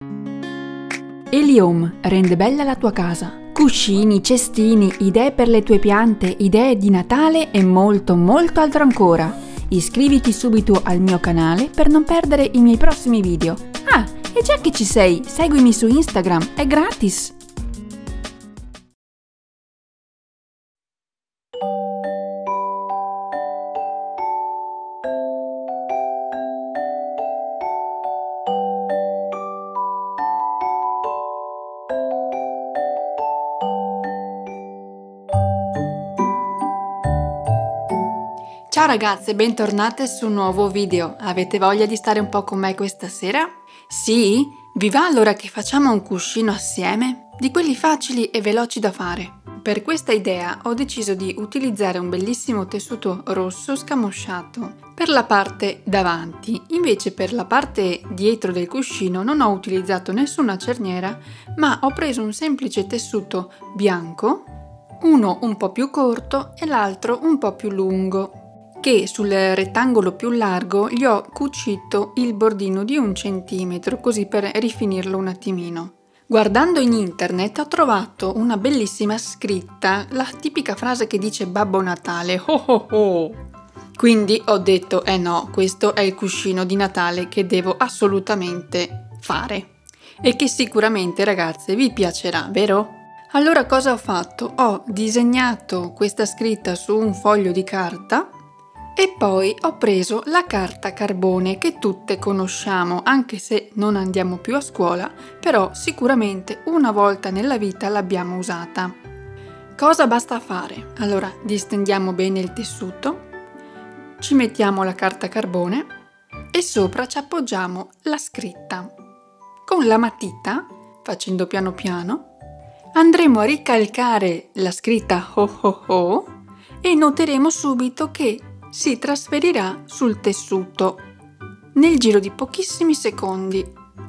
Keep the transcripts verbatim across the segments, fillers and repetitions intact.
Eliome rende bella la tua casa. Cuscini, cestini, idee per le tue piante, idee di Natale e molto molto altro ancora. Iscriviti subito al mio canale per non perdere i miei prossimi video. Ah, e già che ci sei, seguimi su Instagram, è gratis! Ciao ragazze, bentornate su un nuovo video. Avete voglia di stare un po' con me questa sera? Sì? Vi va allora che facciamo un cuscino assieme? Di quelli facili e veloci da fare. Per questa idea ho deciso di utilizzare un bellissimo tessuto rosso scamosciato per la parte davanti. Invece per la parte dietro del cuscino non ho utilizzato nessuna cerniera, ma ho preso un semplice tessuto bianco, uno un po' più corto e l'altro un po' più lungo, che sul rettangolo più largo gli ho cucito il bordino di un centimetro, così per rifinirlo un attimino. Guardando in internet ho trovato una bellissima scritta, la tipica frase che dice Babbo Natale, ho ho ho. Quindi ho detto, eh no, questo è il cuscino di Natale che devo assolutamente fare. E che sicuramente, ragazze, vi piacerà, vero? Allora cosa ho fatto? Ho disegnato questa scritta su un foglio di carta e poi ho preso la carta carbone che tutte conosciamo, anche se non andiamo più a scuola, però sicuramente una volta nella vita l'abbiamo usata. Cosa basta fare? Allora distendiamo bene il tessuto, ci mettiamo la carta carbone e sopra ci appoggiamo la scritta. Con la matita, facendo piano piano, andremo a ricalcare la scritta ho ho ho e noteremo subito che si trasferirà sul tessuto nel giro di pochissimi secondi.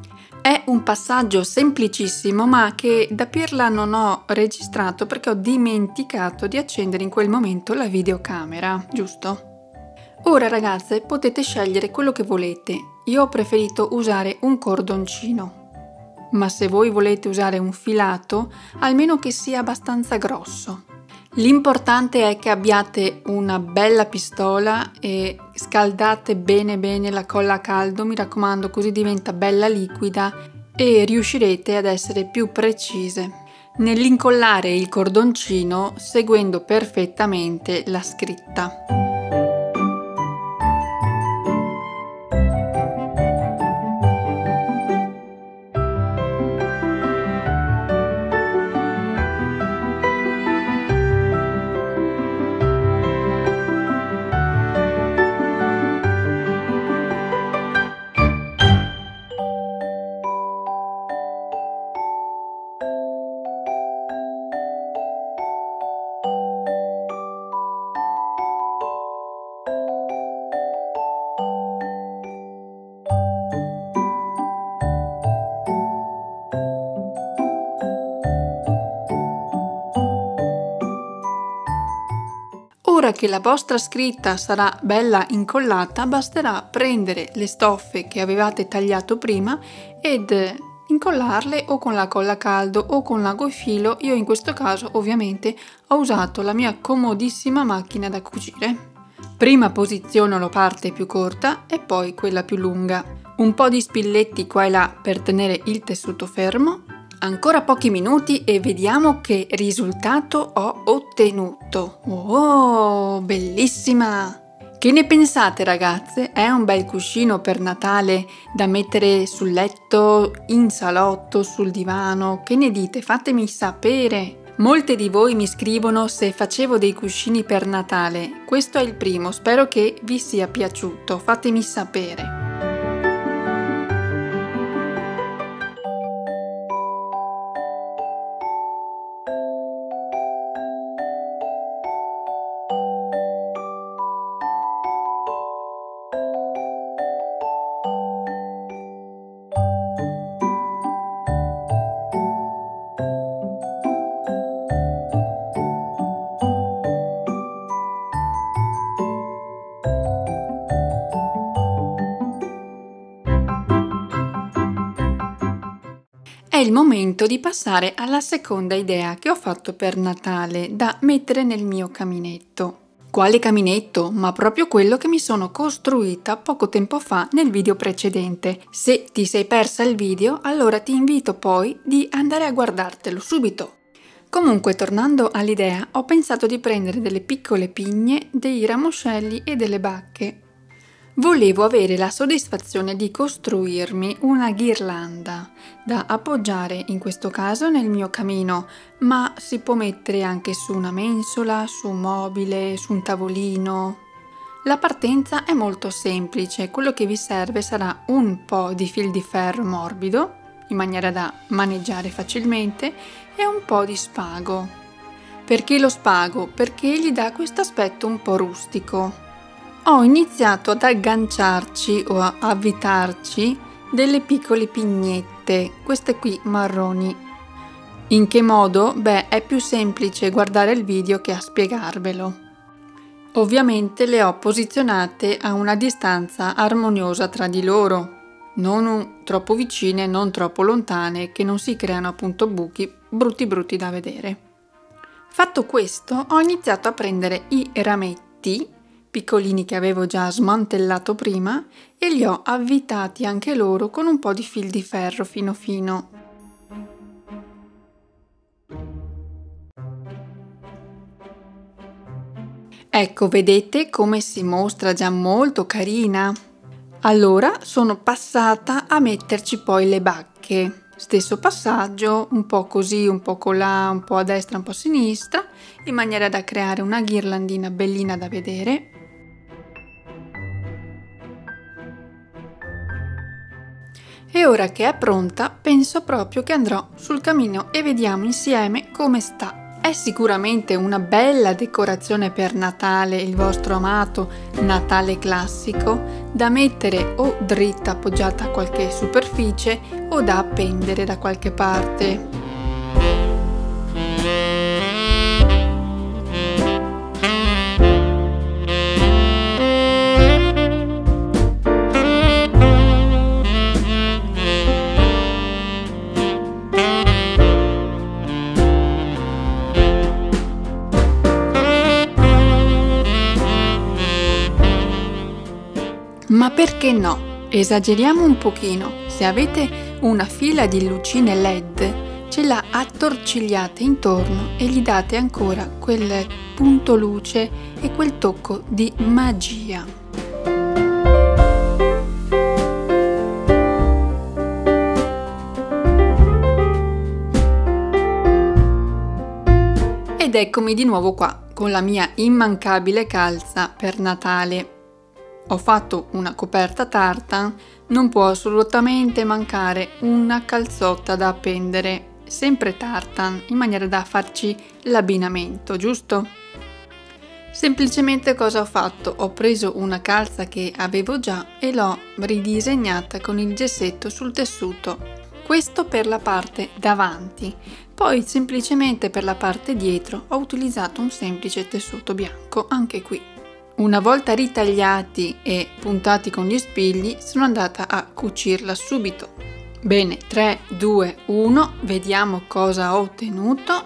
È un passaggio semplicissimo ma che da pirla non ho registrato perché ho dimenticato di accendere in quel momento la videocamera, giusto? Ora ragazze potete scegliere quello che volete. Io ho preferito usare un cordoncino, ma se voi volete usare un filato, almeno che sia abbastanza grosso. L'importante è che abbiate una bella pistola e scaldate bene bene la colla a caldo, mi raccomando, così diventa bella liquida e riuscirete ad essere più precise nell'incollare il cordoncino seguendo perfettamente la scritta. Ora che la vostra scritta sarà bella incollata, basterà prendere le stoffe che avevate tagliato prima ed incollarle o con la colla a caldo o con l'ago e filo. Io in questo caso ovviamente ho usato la mia comodissima macchina da cucire. Prima posiziono la parte più corta e poi quella più lunga. Un po' di spilletti qua e là per tenere il tessuto fermo. Ancora pochi minuti e vediamo che risultato ho ottenuto. Oh, bellissima! Che ne pensate ragazze? È un bel cuscino per Natale da mettere sul letto, in salotto, sul divano? Che ne dite? Fatemi sapere! Molte di voi mi scrivono se facevo dei cuscini per Natale. Questo è il primo, spero che vi sia piaciuto. Fatemi sapere. È il momento di passare alla seconda idea che ho fatto per Natale da mettere nel mio caminetto. Quale caminetto? Ma proprio quello che mi sono costruita poco tempo fa nel video precedente. Se ti sei persa il video, allora ti invito poi di andare a guardartelo subito. Comunque, tornando all'idea, ho pensato di prendere delle piccole pigne, dei ramoscelli e delle bacche. Volevo avere la soddisfazione di costruirmi una ghirlanda da appoggiare in questo caso nel mio camino, ma si può mettere anche su una mensola, su un mobile, su un tavolino. La partenza è molto semplice, quello che vi serve sarà un po' di fil di ferro morbido, in maniera da maneggiare facilmente, e un po' di spago. Perché lo spago? Perché gli dà questo aspetto un po' rustico. Ho iniziato ad agganciarci o a avvitarci delle piccole pignette, queste qui marroni. In che modo? Beh, è più semplice guardare il video che a spiegarvelo. Ovviamente le ho posizionate a una distanza armoniosa tra di loro, non troppo vicine, non troppo lontane, che non si creano appunto buchi brutti brutti da vedere. Fatto questo, ho iniziato a prendere i rametti piccolini che avevo già smantellato prima e li ho avvitati anche loro con un po' di fil di ferro fino fino. Ecco, vedete come si mostra già molto carina? Allora sono passata a metterci poi le bacche. Stesso passaggio, un po' così, un po' colà, un po' a destra, un po' a sinistra, in maniera da creare una ghirlandina bellina da vedere. E ora che è pronta, penso proprio che andrò sul camino e vediamo insieme come sta. È sicuramente una bella decorazione per Natale, il vostro amato Natale classico, da mettere o dritta appoggiata a qualche superficie o da appendere da qualche parte. Ma perché no? Esageriamo un pochino. Se avete una fila di lucine L E D, ce la attorcigliate intorno e gli date ancora quel punto luce e quel tocco di magia. Ed eccomi di nuovo qua con la mia immancabile calza per Natale. Ho fatto una coperta tartan, non può assolutamente mancare una calzotta da appendere, sempre tartan, in maniera da farci l'abbinamento, giusto? Semplicemente cosa ho fatto? Ho preso una calza che avevo già e l'ho ridisegnata con il gessetto sul tessuto. Questo per la parte davanti. Poi semplicemente per la parte dietro ho utilizzato un semplice tessuto bianco, anche qui. Una volta ritagliati e puntati con gli spigli, sono andata a cucirla subito. Bene, tre, due, uno, vediamo cosa ho ottenuto.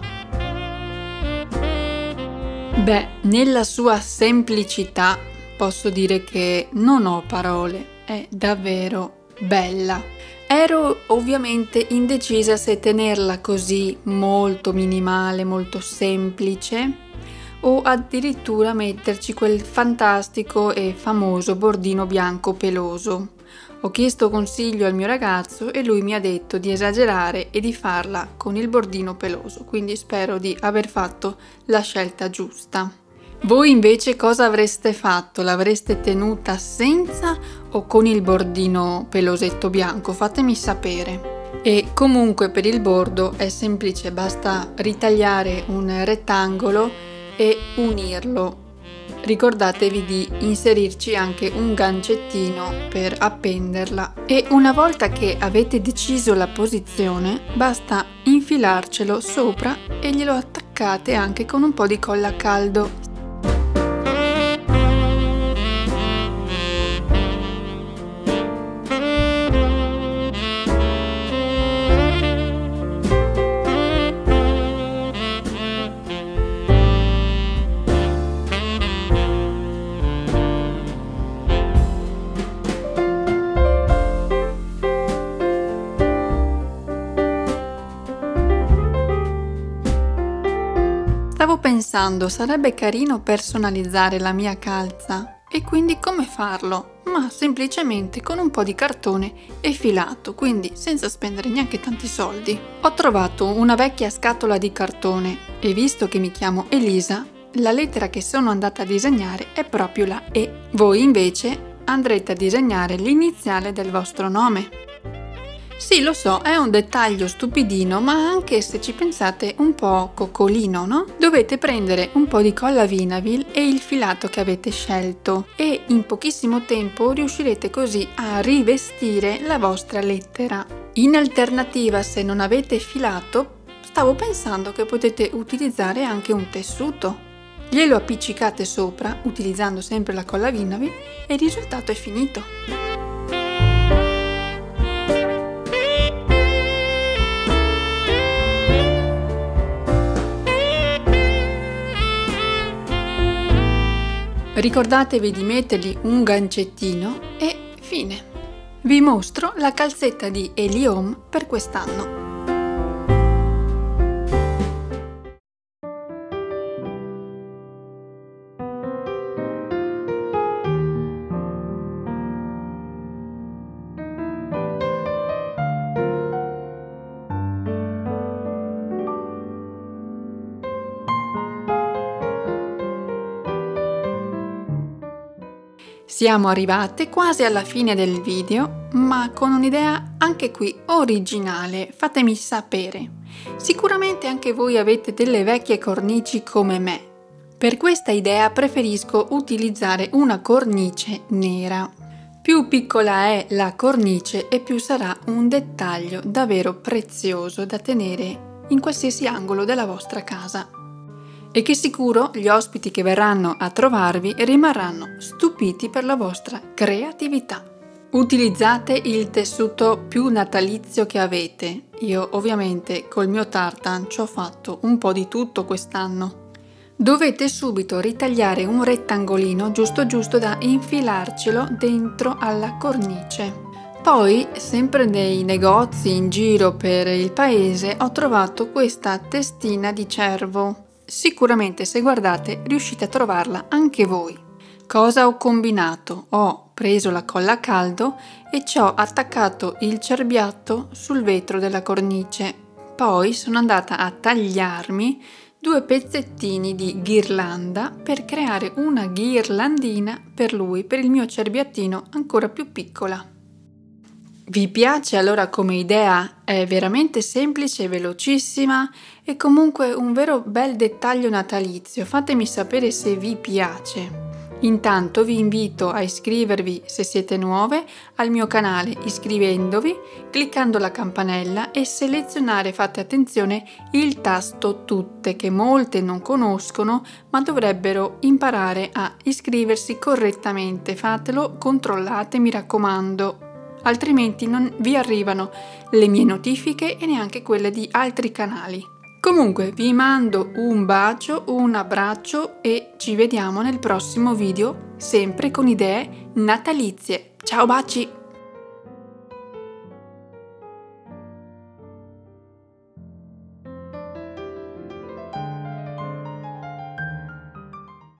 Beh, nella sua semplicità posso dire che non ho parole, è davvero bella. Ero ovviamente indecisa se tenerla così molto minimale, molto semplice, o addirittura metterci quel fantastico e famoso bordino bianco peloso. Ho chiesto consiglio al mio ragazzo e lui mi ha detto di esagerare e di farla con il bordino peloso, quindi spero di aver fatto la scelta giusta. Voi invece cosa avreste fatto? L'avreste tenuta senza o con il bordino pelosetto bianco? Fatemi sapere. E comunque per il bordo è semplice, basta ritagliare un rettangolo e unirlo. Ricordatevi di inserirci anche un gancettino per appenderla e una volta che avete deciso la posizione basta infilarcelo sopra e glielo attaccate anche con un po' di colla a caldo. Stavo pensando, sarebbe carino personalizzare la mia calza. E quindi come farlo? Ma semplicemente con un po' di cartone e filato, quindi senza spendere neanche tanti soldi. Ho trovato una vecchia scatola di cartone e visto che mi chiamo Elisa, la lettera che sono andata a disegnare è proprio la E. Voi invece andrete a disegnare l'iniziale del vostro nome. Sì, lo so, è un dettaglio stupidino, ma anche se ci pensate un po' coccolino, no? Dovete prendere un po' di colla Vinavil e il filato che avete scelto e in pochissimo tempo riuscirete così a rivestire la vostra lettera. In alternativa, se non avete filato, stavo pensando che potete utilizzare anche un tessuto. Glielo appiccicate sopra, utilizzando sempre la colla Vinavil, e il risultato è finito. Ricordatevi di mettergli un gancettino e fine. Vi mostro la calzetta di Eliom per quest'anno. Siamo arrivate quasi alla fine del video, ma con un'idea anche qui originale, fatemi sapere. Sicuramente anche voi avete delle vecchie cornici come me. Per questa idea preferisco utilizzare una cornice nera. Più piccola è la cornice e più sarà un dettaglio davvero prezioso da tenere in qualsiasi angolo della vostra casa. E che sicuro gli ospiti che verranno a trovarvi rimarranno stupiti per la vostra creatività. Utilizzate il tessuto più natalizio che avete. Io ovviamente col mio tartan ci ho fatto un po' di tutto quest'anno. Dovete subito ritagliare un rettangolino giusto giusto da infilarcelo dentro alla cornice. Poi, sempre nei negozi in giro per il paese, ho trovato questa testina di cervo. Sicuramente se guardate riuscite a trovarla anche voi. Cosa ho combinato? Ho preso la colla a caldo e ci ho attaccato il cerbiatto sul vetro della cornice. Poi sono andata a tagliarmi due pezzettini di ghirlanda per creare una ghirlandina per lui, per il mio cerbiattino ancora più piccola. Vi piace allora come idea? È veramente semplice e velocissima e comunque un vero bel dettaglio natalizio. Fatemi sapere se vi piace. Intanto vi invito a iscrivervi se siete nuove al mio canale iscrivendovi, cliccando la campanella e selezionare, fate attenzione, il tasto tutte che molte non conoscono ma dovrebbero imparare a iscriversi correttamente. Fatelo, controllate, mi raccomando. Altrimenti non vi arrivano le mie notifiche e neanche quelle di altri canali. Comunque vi mando un bacio, un abbraccio e ci vediamo nel prossimo video, sempre con idee natalizie. Ciao baci!